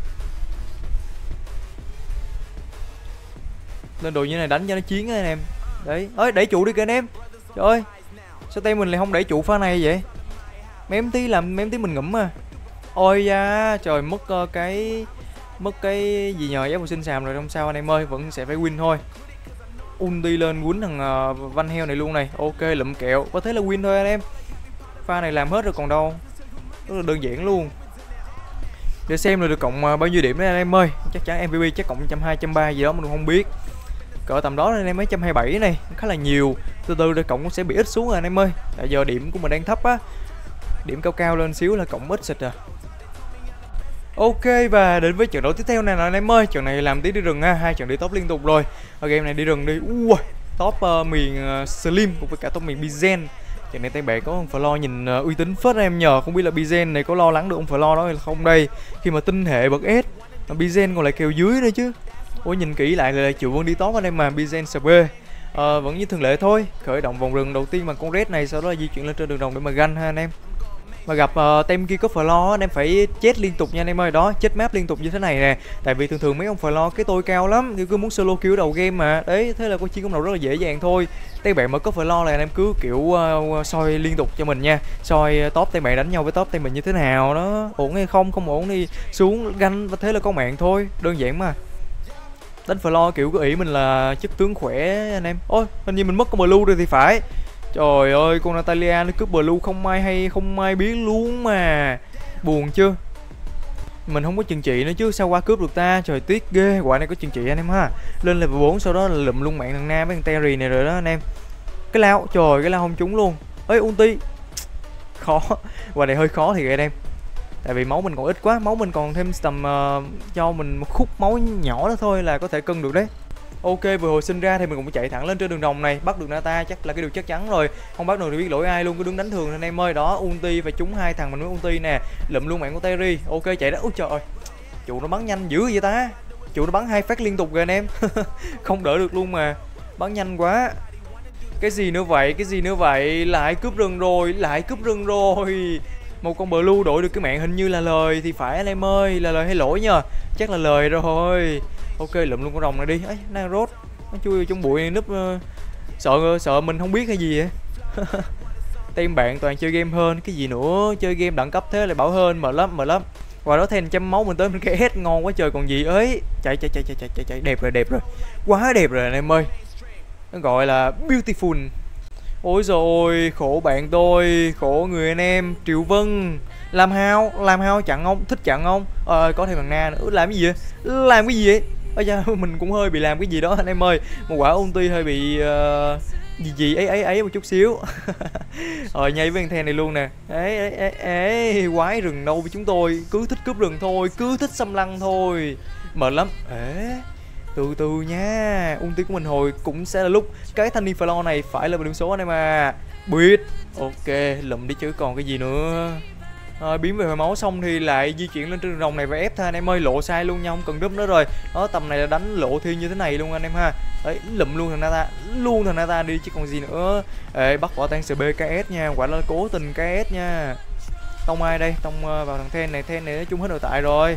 Lên đồ như này đánh cho nó chiến á anh em. Đấy, ơi đẩy trụ đi kìa anh em. Trời ơi, sao tay mình lại không đẩy trụ pha này vậy? Mém tí làm mém tí mình ngủm à. Ôi da, trời mất uh, cái mất cái gì nhờ giáp hồi sinh xàm rồi, không sao anh em ơi, vẫn sẽ phải win thôi. Ulti lên quýnh thằng uh, Van Heo này luôn này. Ok, lụm kẹo, có thế là win thôi anh em. Pha này làm hết rồi còn đâu. Rất là đơn giản luôn. Để xem là được cộng uh, bao nhiêu điểm đấy anh em ơi. Chắc chắn em vê pê chắc cộng một trăm hai, một trăm ba gì đó mình không biết. Cỡ tầm đó anh em, mấy một trăm hai mươi bảy này khá là nhiều. Từ từ rồi cộng cũng sẽ bị ít xuống rồi anh em ơi. Tại giờ điểm của mình đang thấp á. Điểm cao cao lên xíu là cộng ít xịt à. Ok, và đến với trận đấu tiếp theo này là anh em ơi. Trận này làm tí đi rừng ha, hai trận đi top liên tục rồi. Ở game này đi rừng đi. Ui, top uh, miền uh, Slim cùng với cả top miền Bizen. Trận này tay bè có ông Flo nhìn uh, uy tín phết em nhờ. Không biết là Bizen này có lo lắng được ông Flo đó hay không đây. Khi mà tinh hệ bật S, Bizen còn lại kèo dưới nữa chứ. Ôi nhìn kỹ lại là Triệu Vân đi top anh em mà. Bizen sờ bê uh, vẫn như thường lệ thôi. Khởi động vòng rừng đầu tiên bằng con red này, sau đó là di chuyển lên trên đường đồng để mà ganh ha anh em. Mà gặp uh, tem kia có Flo anh em phải chết liên tục nha anh em ơi. Đó, chết map liên tục như thế này nè. Tại vì thường thường mấy ông Flo cái tôi cao lắm, kiểu cứ muốn solo kill đầu game mà. Đấy, thế là con chiến công đầu rất là dễ dàng thôi. Tay bạn mà có Flo là anh em cứ kiểu uh, soi liên tục cho mình nha. Soi uh, top tay bạn đánh nhau với top tay mình như thế nào đó, ổn hay không, không ổn đi xuống ganh, và thế là có mạng thôi, đơn giản mà. Đánh Flo kiểu cứ ỷ mình là chất tướng khỏe anh em. Ôi, hình như mình mất con blue rồi thì phải. Trời ơi, con Natalia nó cướp blue không ai hay không ai biết luôn mà. Buồn chưa? Mình không có chừng trị nữa chứ sao qua cướp được ta. Trời tiếc ghê, quả này có chừng trị anh em ha. Lên level bốn sau đó là lụm luôn mạng thằng Nam với thằng Terry này rồi đó anh em. Cái lao, trời cái lao không trúng luôn. Ê ulti. Khó, quả này hơi khó thì anh em. Tại vì máu mình còn ít quá, máu mình còn thêm tầm uh, cho mình một khúc máu nhỏ đó thôi là có thể cân được đấy. Ok, vừa hồi sinh ra thì mình cũng chạy thẳng lên trên đường đồng này, bắt được Nata chắc là cái điều chắc chắn rồi. Không bắt được thì biết lỗi ai luôn, cứ đứng đánh thường anh em ơi. Đó, ulti phải trúng hai thằng mình mới ulti nè. Lụm luôn mạng của Terry. Ok chạy đó. Ôi trời ơi. Trụ nó bắn nhanh dữ vậy ta. Trụ nó bắn hai phát liên tục rồi anh em. Không đỡ được luôn mà. Bắn nhanh quá. Cái gì nữa vậy? Cái gì nữa vậy? Lại cướp rừng rồi, lại cướp rừng rồi. Một con blue đổi được cái mạng hình như là lời thì phải anh em ơi, là lời hay lỗi nhờ. Chắc là lời rồi. Ok, lụm luôn con rồng này đi. Ấy, Naros nó chui trong bụi núp uh, sợ sợ mình không biết hay gì vậy. Team bạn toàn chơi game hơn, cái gì nữa, chơi game đẳng cấp thế lại bảo hơn, mệt lắm, mệt lắm. Qua đó thêm trăm máu mình tới mình cái hết ngon quá trời còn gì ấy. Chạy chạy chạy chạy chạy chạy chạy đẹp rồi, đẹp rồi. Quá đẹp rồi anh em ơi. Nó gọi là beautiful. Ôi rồi ôi, khổ bạn tôi, khổ người anh em. Triệu Vân làm hao, làm hao chặn không, thích chặn không? Ờ, có thêm thằng Na nữa, làm cái gì vậy? Làm cái gì vậy? Ôi da, mình cũng hơi bị làm cái gì đó anh em ơi. Một quả ulti hơi bị uh, gì gì ấy ấy ấy một chút xíu. Rồi nhảy với thằng then này luôn nè. Ấy ấy ấy ấy, quái rừng đâu với chúng tôi, cứ thích cướp rừng thôi, cứ thích xâm lăng thôi. Mệt lắm. Ế, từ từ nha. Ulti của mình hồi cũng sẽ là lúc cái thanh niên Flo này phải là một điểm số anh em à. Biết. Ok, lụm đi chứ còn cái gì nữa. Rồi biến về hồi máu xong thì lại di chuyển lên trên đường rồng này và ép thôi anh em ơi, lộ sai luôn nha, không cần đúp nữa rồi. Đó, tầm này là đánh lộ thiên như thế này luôn anh em ha. Đấy, lụm luôn thằng Nata, luôn thằng Nata đi chứ còn gì nữa. Ê, bắt quả tan xê bê ca ét nha, quả là cố tình ca ét nha. Tông ai đây? Tông vào thằng Then này, Then này nói chung hết nội tại rồi.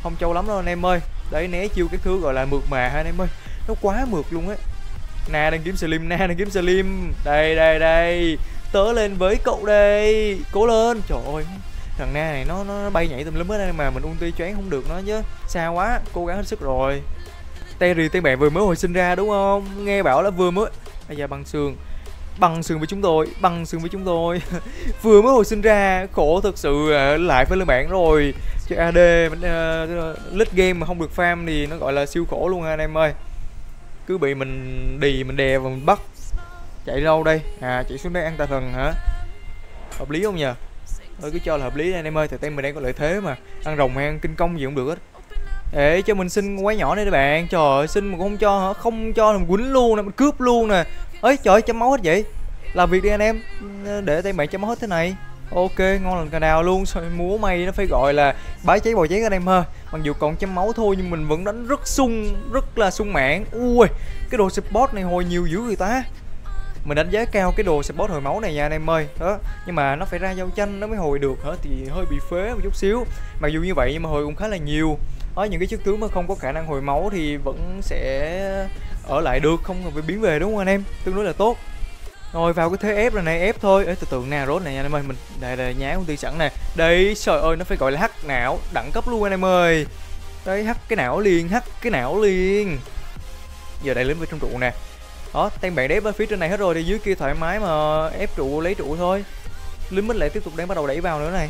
không trâu lắm đâu anh em ơi. Đấy, né chiêu cái thứ gọi là mượt mà ha anh em ơi, nó quá mượt luôn á. Na đang kiếm Slim, Na đang kiếm Slim, đây đây đây, tớ lên với cậu đây, cố lên. Trời ơi, thằng Na này nó nó bay nhảy tùm lum hết đây mà mình ulti choáng không được nó chứ, xa quá, cố gắng hết sức rồi. Terry tên bạn vừa mới hồi sinh ra đúng không, nghe bảo là vừa mới bây giờ băng xương băng xương với chúng tôi, băng xương với chúng tôi vừa mới hồi sinh ra, khổ thực sự. Lại với lên bạn rồi, chơi a đê uh, late game mà không được farm thì nó gọi là siêu khổ luôn ha anh em ơi. Cứ bị mình đì mình đè và mình bắt. Chạy đâu đây? À, chạy xuống đây ăn tà thần hả? Hợp lý không nhờ? Tôi cứ cho là hợp lý anh em ơi, tại tên mình đang có lợi thế mà, ăn rồng hay ăn kinh công gì cũng được hết. Để cho mình xin quái nhỏ đây các bạn. Trời ơi, xin mà cũng không cho hả? Không cho là mình quýnh luôn nè, mình cướp luôn nè. Ấy trời ơi, chấm máu hết vậy. Làm việc đi anh em, để tay bạn chấm máu hết thế này. Ok, ngon lần cà đào luôn. Sao múa may nó phải gọi là bái cháy bò cháy anh em ha. Mặc dù còn chấm máu thôi nhưng mình vẫn đánh rất sung, rất là sung mạng. Ui, cái đồ support này hồi nhiều dữ người ta. Mình đánh giá cao cái đồ support hồi máu này nha anh em ơi. Đó, nhưng mà nó phải ra giao tranh nó mới hồi được hả, thì hơi bị phế một chút xíu. Mặc dù như vậy nhưng mà hồi cũng khá là nhiều. Có những cái chức tướng mà không có khả năng hồi máu thì vẫn sẽ ở lại được, không cần phải biến về đúng không anh em, tương đối là tốt. Rồi vào cái thế ép này này, ép thôi. Ê, từ từ nè rốt này anh em ơi, mình đây là nhá công ty sẵn nè. Đấy, trời ơi, nó phải gọi là hắc não đẳng cấp luôn anh em ơi. Đấy, hắc cái não liền, hắc cái não liền. Giờ đây lính với trong trụ nè. Đó, tên bạn đép ở phía trên này hết rồi thì dưới kia thoải mái mà ép trụ lấy trụ thôi. Lính mình lại tiếp tục đang bắt đầu đẩy vào nữa này.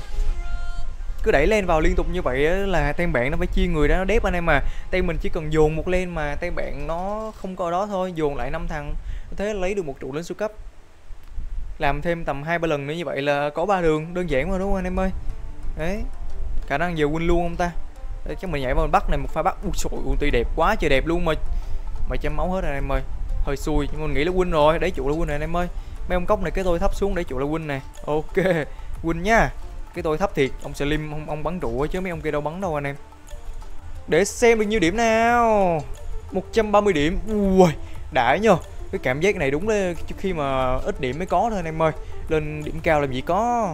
Cứ đẩy lên vào liên tục như vậy là tên bạn nó phải chia người ra nó đép anh em mà. Tay mình chỉ cần dồn một lên mà tay bạn nó không có ở đó thôi, dồn lại năm thằng thế lấy được một trụ lên siêu cấp. Làm thêm tầm hai ba lần nữa như vậy là có ba đường, đơn giản mà đúng không anh em ơi. Đấy, khả năng giờ win luôn không ta. Đấy, chắc mình nhảy vào mình bắt này, một pha bắt. Ui trời, ulti đẹp quá trời đẹp luôn mà mà chém máu hết rồi anh em ơi, hơi xui nhưng mình nghĩ là win rồi. Đấy, trụ là win rồi anh em ơi. Mấy ông cốc này cái tôi thấp xuống để trụ là win này. Ok, win nha. Cái tôi thấp thiệt, ông Slim ông, ông bắn trụ chứ mấy ông kia đâu bắn đâu anh em. Để xem được nhiêu điểm nào. Một trăm ba mươi điểm. Ui, đã nhờ. Cái cảm giác này đúng là khi mà ít điểm mới có thôi anh em ơi. Lên điểm cao làm gì có.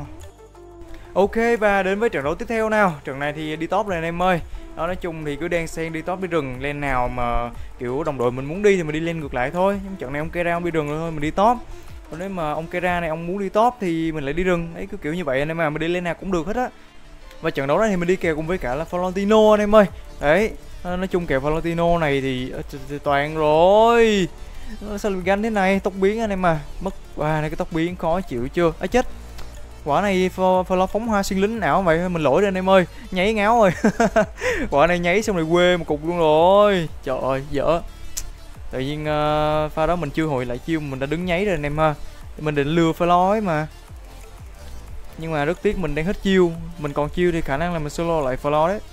Ok, và đến với trận đấu tiếp theo nào. Trận này thì đi top rồi anh em ơi. Đó, nói chung thì cứ đen xen đi top đi rừng. Lên nào mà kiểu đồng đội mình muốn đi thì mình đi lên ngược lại thôi. Nhưng trận này ông Kera ông đi rừng rồi thôi mình đi top. Còn nếu mà ông Kera này ông muốn đi top thì mình lại đi rừng. Đấy, cứ kiểu như vậy anh em, mà mình đi lên nào cũng được hết á. Và trận đấu này thì mình đi kèo cùng với cả là Florentino anh em ơi. Đấy, nói chung kèo Florentino này thì toàn rồi. Sao lại ganh thế này, tốc biến anh em mà. Mất qua này cái tốc biến khó chịu chưa. Á chết. Quả này Flo phóng hoa xuyên lính ảo vậy, mình lỗi rồi anh em ơi. Nháy ngáo rồi. Quả này nháy xong rồi quê một cục luôn rồi. Trời ơi, dở. Tự nhiên uh, pha đó mình chưa hồi lại chiêu mình đã đứng nháy rồi anh em ha. Mình định lừa Flo ấy mà. Nhưng mà rất tiếc mình đang hết chiêu. Mình còn chiêu thì khả năng là mình solo lại Flo đấy.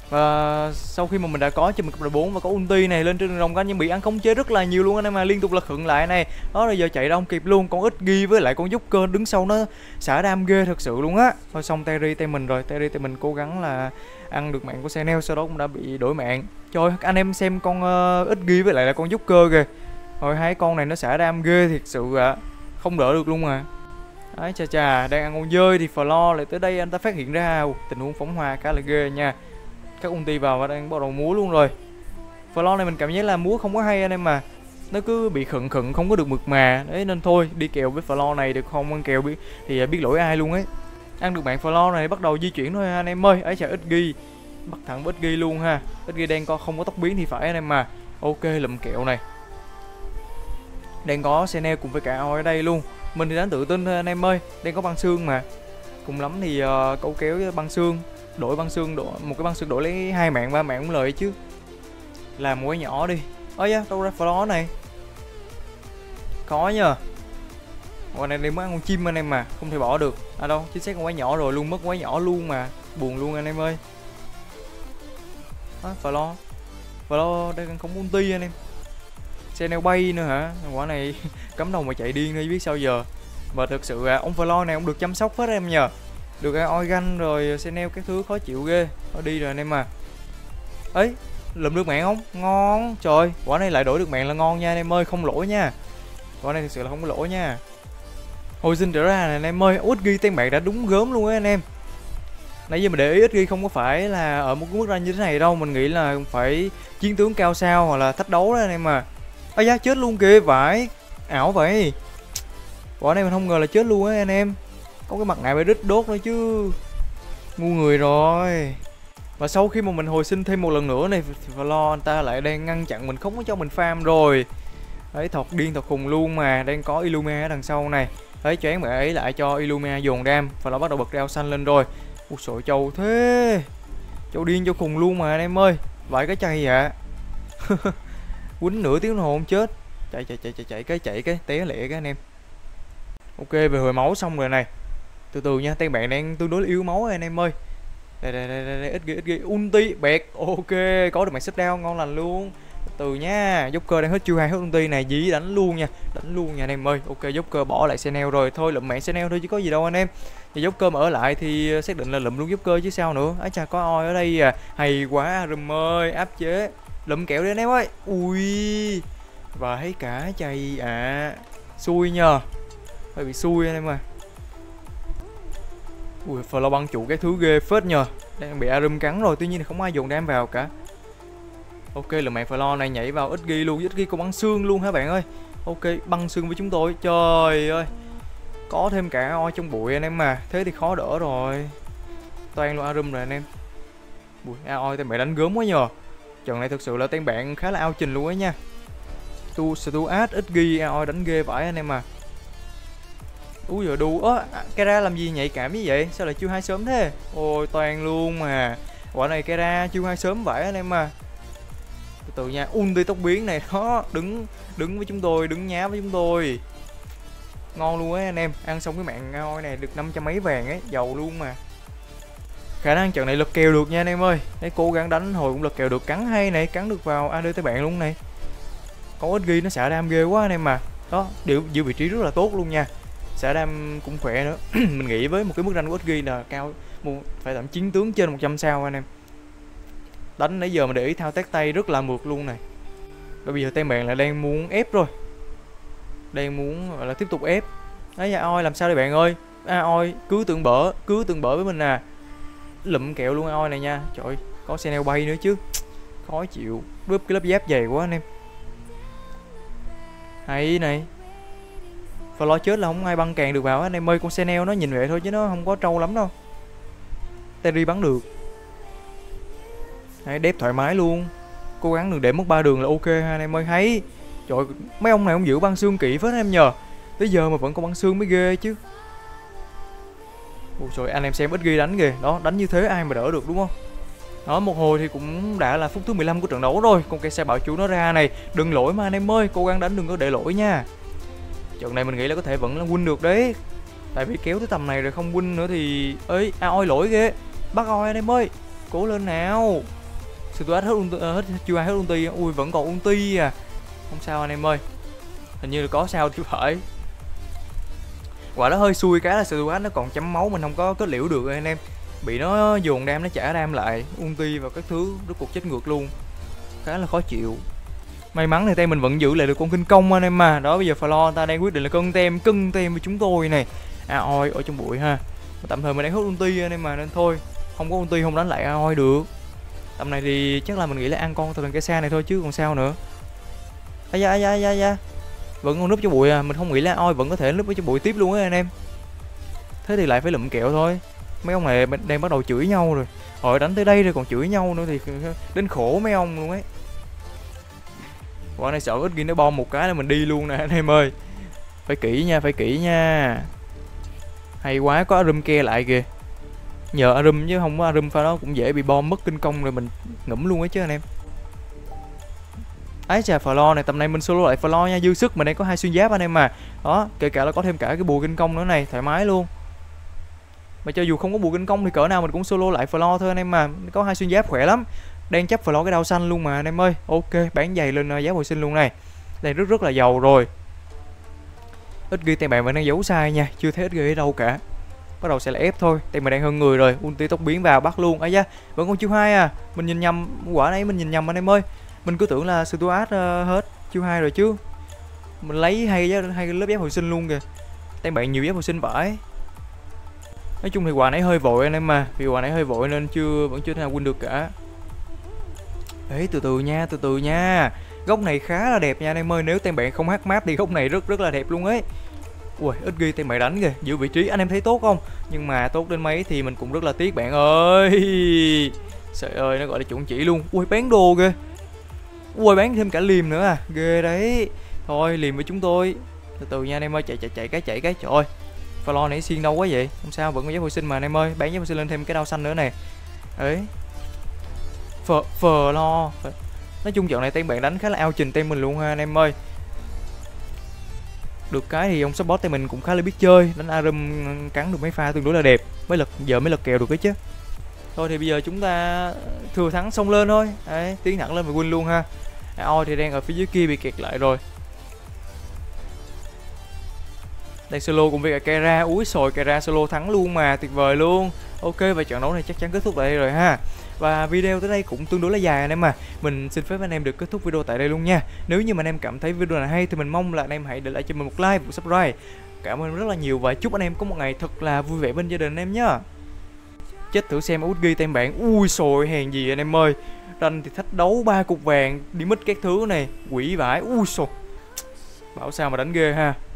Và sau khi mà mình đã có cho mình cấp bốn và có ulti này lên trên rồng canh nhưng bị ăn khống chế rất là nhiều luôn anh em, mà liên tục là khựng lại này. Đó là giờ chạy ra không kịp luôn, con ít ghi với lại con Joker đứng sau nó xả đam ghê thật sự luôn á. Thôi xong Terry tay mình rồi, Terry tay mình cố gắng là ăn được mạng của Chanel, sau đó cũng đã bị đổi mạng. Trời, anh em xem con uh, ít ghi với lại là con Joker kìa. Rồi hai con này nó xả đam ghê thiệt sự ạ. À. Không đỡ được luôn à. Đấy, chà chà, đang ăn con dơi thì Flo lại tới đây anh ta phát hiện ra tình huống phóng hoa khá là ghê nha. Các ulti vào và đang bắt đầu múa luôn rồi. Flo này mình cảm giác là múa không có hay anh em mà. Nó cứ bị khựng khựng không có được mượt mà. Đấy nên thôi, đi kèo với Flo này được không, ăn kèo biết thì biết lỗi ai luôn ấy. Ăn được bạn Flo này bắt đầu di chuyển thôi anh em ơi. Ấy chà, ít ghi. Bắt thẳng ít ghi luôn ha. Ít ghi đang có không có tốc biến thì phải anh em mà. Ok, lụm kẹo này. Đang có Chanel cùng với cả Oi ở đây luôn. Mình thì đánh tự tin thôi anh em ơi. Đang có băng xương mà. Cùng lắm thì uh, câu kéo băng xương. Đổi băng xương, đổi một cái băng xương đổi lấy hai mạng ba mạng cũng lợi chứ. Làm một cái nhỏ đi. Ôi da, đâu ra Flo này. Khó nhờ. Quả này đi mới ăn con chim anh em mà, không thể bỏ được. À đâu, chính xác con quái nhỏ rồi, luôn mất quái nhỏ luôn mà. Buồn luôn anh em ơi. Đó, Flo. Flo đang không ulti anh em. Xe neo bay nữa hả? Quả này cắm đầu mà chạy điên đi biết sao giờ. Và thực sự à, ông Flo này ông được chăm sóc hết em nhờ. Được cái organ rồi Chanel các thứ khó chịu ghê. Nó đi rồi anh em à. Ấy, lượm được mạng không? Ngon. Trời, quả này lại đổi được mạng là ngon nha anh em ơi, không lỗi nha. Quả này thực sự là không có lỗi nha. Hồi sinh trở ra này anh em ơi, út ghi tên bạn đã đúng gớm luôn á anh em. Nãy giờ mình để ý ít ghi không có phải là ở một cái mức rank như thế này đâu, mình nghĩ là phải chiến tướng cao sao hoặc là thách đấu đó anh em mà. Ây da, chết luôn kìa, vãi ảo vậy. Quả này mình không ngờ là chết luôn á anh em. Có cái mặt nạ bị đít đốt nữa chứ, ngu người rồi. Và sau khi mà mình hồi sinh thêm một lần nữa này thì Flo anh ta lại đang ngăn chặn mình, không có cho mình farm rồi. Đấy, thật điên thật khùng luôn mà, đang có Illumia ở đằng sau này. Đấy, choáng bạn ấy lại cho Illumia dồn đam và nó bắt đầu bật rau xanh lên rồi. Ui sội trâu thế, trâu điên trâu khùng luôn mà anh em ơi, vãi cái chay vậy. Quýnh nửa tiếng đồng hồ không chết, chạy chạy chạy chạy chạy cái chạy cái té lẹ cái anh em. Ok, về hồi máu xong rồi này, từ từ nha, tay bạn đang tương đối yếu máu anh em ơi. Đây đây đây, đây, đây ít ghi ít ghi ulti bẹt, ok, có được màn xích đao ngon lành luôn. Từ nha, Joker đang hết chiêu hai hết ulti này, dí đánh luôn nha, đánh luôn nha anh em ơi. Ok, Joker bỏ lại Senel rồi, thôi lụm mạng Senel thôi chứ có gì đâu anh em. Thì Joker mà ở lại thì xác định là lụm luôn Joker chứ sao nữa. Á chà, có oi ở đây à, hay quá Arum ơi, áp chế, lụm kẹo đi anh em ơi. Ui, và thấy cả chay à, xui nhờ, hơi bị xui anh em à. Ui, Flo băng trụ cái thứ ghê phết nhờ, đang bị Arum cắn rồi, tuy nhiên là không ai dồn đam vào cả. Ok, là mạng Flo này nhảy vào ít ghi luôn, ít ghi có băng xương luôn hả bạn ơi. Ok, băng xương với chúng tôi, trời ơi, có thêm cả oi trong bụi anh em mà, thế thì khó đỡ rồi. Toan luôn Arum rồi anh em. Ui, oi tên bạn đánh gớm quá nhờ, trận này thực sự là tên bạn khá là ao trình luôn á nha. Tu Stuart ít ghi oi đánh ghê vãi anh em à. Úi giờ đu ớ, Kera làm gì nhạy cảm như vậy, sao lại chiêu hai sớm thế. Ôi toàn luôn mà, quả này Kera chiêu hai sớm vậy anh em mà. Từ từ nha, ulti tốc biến này đó, đứng đứng với chúng tôi, đứng nhá với chúng tôi, ngon luôn á anh em. Ăn xong cái mạng ngôi này được năm trăm mấy vàng ấy, giàu luôn mà. Khả năng trận này lật kèo được nha anh em ơi. Đấy, cố gắng đánh hồi cũng lật kèo được, cắn hay này, cắn được vào a đê tới bạn luôn này. Có ít ghi nó xả đam ghê quá anh em mà. Đó, điều giữ vị trí rất là tốt luôn nha, xả đam cũng khỏe nữa. Mình nghĩ với một cái mức rank của ích giê là cao, phải tầm chiến tướng trên một trăm sao anh em. Đánh nãy giờ mà để ý thao tác tay rất là mượt luôn này. Và bây giờ tay bạn là đang muốn ép rồi, đang muốn gọi là tiếp tục ép. Đấy, Aoi làm sao đây bạn ơi. Aoi cứ tưởng bở, cứ tưởng bở với mình à, lụm kẹo luôn Aoi này nha. Trời ơi, có Senel bay nữa chứ, khó chịu, đúp cái lớp giáp dày quá anh em. Hay này, và lo chết là không ai băng càng được vào anh em ơi. Con Senel nó nhìn vậy thôi chứ nó không có trâu lắm đâu. Terry bắn được. Đấy, đép thoải mái luôn, cố gắng đừng để mất ba đường là ok ha anh em ơi. Hay, trời, mấy ông này không giữ băng xương kỹ phết em nhờ, tới giờ mà vẫn còn băng xương mới ghê chứ. Ôi trời, anh em xem ít ghi đánh kìa, đó, đánh như thế ai mà đỡ được đúng không. Đó, một hồi thì cũng đã là phút thứ mười lăm của trận đấu rồi. Con cây xe bảo chủ nó ra này, đừng lỗi mà anh em ơi, cố gắng đánh đừng có để lỗi nha. Trận này mình nghĩ là có thể vẫn là win được đấy, tại vì kéo tới tầm này rồi không win nữa thì ơi Aoi lỗi ghê. Bắt Aoi anh em ơi, cố lên nào. Stuart hết ulti, hết chưa ai hết ulti, ui vẫn còn ulti à, không sao anh em ơi, hình như là có sao thì phải. Quả đó hơi xui cái là Stuart nó còn chấm máu, mình không có kết liễu được rồi anh em, bị nó dồn đam, nó trả đam lại ulti và các thứ, rốt cuộc chết ngược luôn, khá là khó chịu. May mắn thì tay mình vẫn giữ lại được con kinh công anh em mà. Đó, bây giờ Flo ta đang quyết định là cân tem cân tem với chúng tôi này. Aoi ở trong bụi ha, tạm thời mình đang hút ulti anh em mà, nên thôi không có ulti không đánh lại Aoi được. Tầm này thì chắc là mình nghĩ là ăn con từ lần cái xa này thôi chứ còn sao nữa. Ây da, ây da, ây da, vẫn còn núp cho bụi à, mình không nghĩ là Aoi vẫn có thể núp ở trong bụi tiếp luôn á anh em. Thế thì lại phải lụm kẹo thôi, mấy ông này đang bắt đầu chửi nhau rồi. Hồi đánh tới đây rồi còn chửi nhau nữa thì đến khổ mấy ông luôn ấy. Quả này sợ ít ghi nó bom một cái là mình đi luôn nè anh em ơi. Phải kỹ nha, phải kỹ nha. Hay quá, có Arum ke lại kìa, nhờ Arum chứ không có Arum pha đó cũng dễ bị bom mất kinh công rồi mình ngủm luôn ấy chứ anh em. Ấy chà, Flo này tầm này mình solo lại Flo nha, dư sức mình đang có hai xuyên giáp anh em mà. Đó, kể cả là có thêm cả cái bùa kinh công nữa này, thoải mái luôn. Mà cho dù không có bùa kinh công thì cỡ nào mình cũng solo lại Flo thôi anh em mà, có hai xuyên giáp khỏe lắm. Đang chấp Flo cái đao xanh luôn mà anh em ơi. Ok, bán giày lên uh, giá hồi sinh luôn này. Đây rất rất là giàu rồi. Ít ghi tay bạn vẫn đang giấu sai nha, chưa thấy ít ghi ở đâu cả. Bắt đầu sẽ là ép thôi, tay mình đang hơn người rồi, ulti tốc biến vào bắt luôn. Ấy da, vẫn còn chiêu hai à, mình nhìn nhầm, quả này mình nhìn nhầm anh em ơi. Mình cứ tưởng là Stuart uh, hết chiêu hai rồi chứ. Mình lấy hay hay lớp giáp hồi sinh luôn kìa. Tay bạn nhiều giáp hồi sinh vãi. Nói chung thì quà nãy hơi vội anh em mà, vì quà nãy hơi vội nên chưa vẫn chưa thể nào win được cả. Ê, từ từ nha, từ từ nha. Góc này khá là đẹp nha anh em ơi, nếu tem bạn không hack map thì góc này rất rất là đẹp luôn ấy. Ui, ít ghi tem bạn đánh kìa, giữ vị trí anh em thấy tốt không? Nhưng mà tốt đến mấy thì mình cũng rất là tiếc bạn ơi. Trời ơi, nó gọi là chuẩn chỉ luôn. Ui, bán đồ kìa. Ui, bán thêm cả liềm nữa à, ghê đấy. Thôi, liềm với chúng tôi. Từ từ nha anh em ơi, chạy chạy chạy cái chạy cái. Trời ơi, Flo nãy xiên đâu quá vậy? Không sao, vẫn có giáp hồi sinh mà anh em ơi. Bán giáp hồi sinh lên thêm cái đao xanh nữa này. Ấy. Phờ phờ lo. Nói chung trận này tem bạn đánh khá là ao trình tem mình luôn ha anh em ơi. Được cái thì ông support tay mình cũng khá là biết chơi, đánh Arum cắn được mấy pha tương đối là đẹp, mới lật giờ mới lật kèo được đấy chứ. Thôi thì bây giờ chúng ta thừa thắng xông lên thôi, đấy, tiến thẳng lên và win luôn ha. Oi thì đang ở phía dưới kia bị kẹt lại rồi. Đây solo cùng với cả Kera, úi sồi Kera solo thắng luôn mà, tuyệt vời luôn. Ok, và trận đấu này chắc chắn kết thúc tại đây rồi ha. Và video tới đây cũng tương đối là dài anh em mà. Mình xin phép anh em được kết thúc video tại đây luôn nha. Nếu như mà anh em cảm thấy video này hay thì mình mong là anh em hãy để lại cho mình một like, một subscribe. Cảm ơn rất là nhiều và chúc anh em có một ngày thật là vui vẻ bên gia đình anh em nhá. Chết thử xem út ghi tem bạn. Ui sồi hèn gì anh em ơi. Ranh thì thách đấu ba cục vàng, đi mít các thứ này, quỷ vãi. Ui sồi. Bảo sao mà đánh ghê ha.